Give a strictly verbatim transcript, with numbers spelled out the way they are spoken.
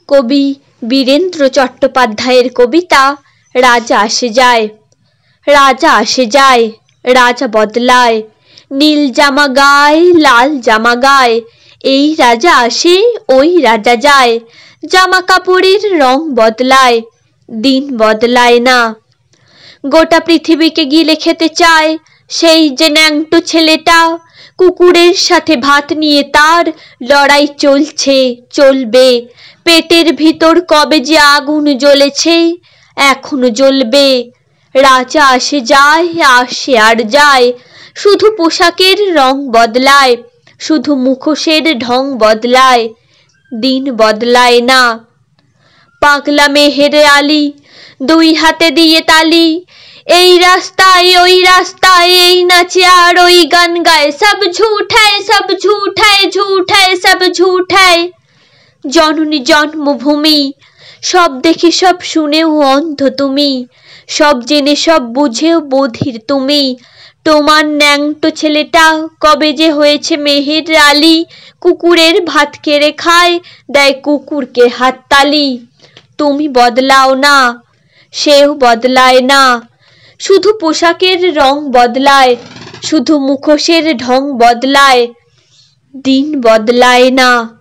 কবি বীরেন্দ্র চট্টোপাধ্যায়ের কবিতা রাজা আসে যায়। রাজা আসে যায়, রাজা বদলায়, নীল জামা গায়, লাল জামা গায়, এই রাজা আসে ওই রাজা যায়, জামা কাপড়ের রং বদলায়, দিন বদলায় না। গোটা পৃথিবীকে গিলে খেতে চায় সেই যে ন্যাংটো ছেলেটা, কুকুরের সাথে ভাত নিয়ে তার লড়াই চলছে চলবে, পেটের ভিতর কবে যে আগুন জ্বলেছে এখনো জ্বলবে। রাজা আসে যায়, আসে আর যায়, শুধু পোশাকের রং বদলায়, শুধু মুখোশের ঢং বদলায়, দিন বদলায় না। পাগলা মেহের আলী দুই হাতে দিয়ে তালি, এই রাস্তায় ওই রাস্তায়, এই নাচে আর ওই গান গায়, সব ঝুঠ হ্যায় সব ঝুঠ হ্যায় ঝুঠ হ্যায় সব ঝুঠ হ্যায়। জননী জন্মভূমি, সব দেখে সব শুনেও অন্ধ তুমি, সব জেনে সব বুঝেও বধির তুমি। তোমার ন্যাংটো ছেলেটা কবে যে হয়েছে মেহের আলী, কুকুরের ভাত কেড়ে খায়, দেয় কুকুরকে হাততালি। তুমি বদলাও না, সেও বদলায় না, শুধু পোশাকের রং বদলায়, শুধু মুখোশের ঢং বদলায়, দিন বদলায় না।